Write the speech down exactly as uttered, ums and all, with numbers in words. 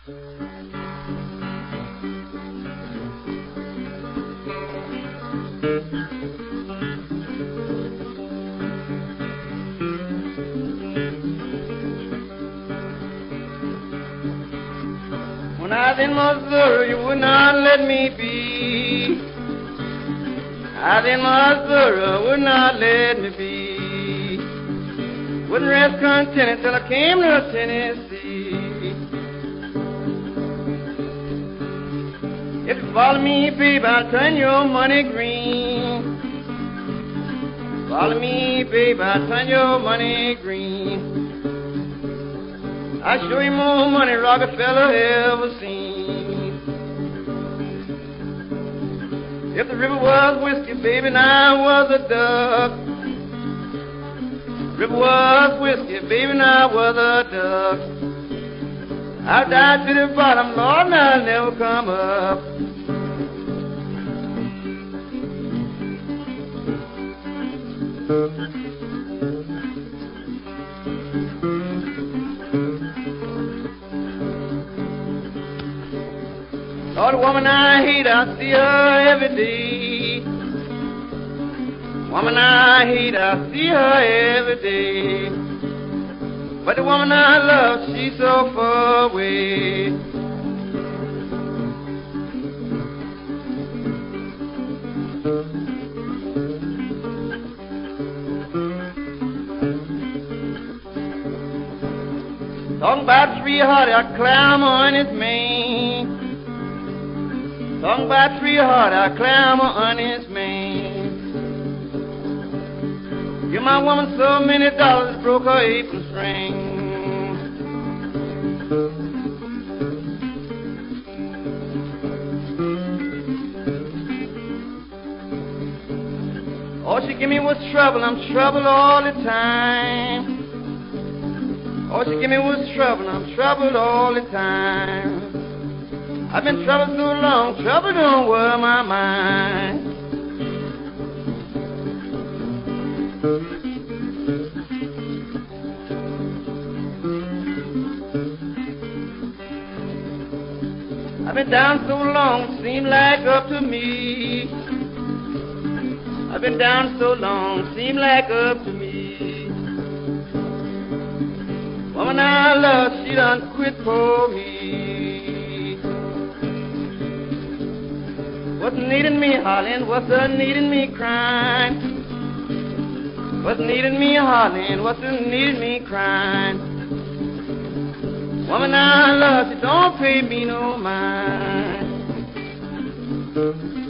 When I was in Missouri, you would not let me be. I was in Missouri, would not let me be. Wouldn't rest contented till I came to Tennessee. If you follow me, babe, I'll turn your money green. Follow me, babe, I'll turn your money green. I'll show you more money Rockefeller ever seen. If the river was whiskey, baby, and I was a duck. River was whiskey, baby, and I was a duck. I'll die to the bottom, Lord, and I'll never come up. Lord, the woman I hate, I see her every day. Woman I hate, I see her every day. But the woman I love, she's so far away. Talking about three hearted, I climb on his mane. Talking about three hearted, I climb on his mane. Give my woman so many dollars, broke her apron string. All she give me was trouble, I'm troubled all the time. All she give me was trouble, I'm troubled all the time. I've been troubled so long, trouble don't worry my mind. I've been down so long, seem like up to me. I've been down so long, seem like up to me. Woman I love, she done quit for me. What's needing me hollering, what's the needing me crying? What's needing me hollering, what's the needing me crying? Woman I love, she don't pay me no mind.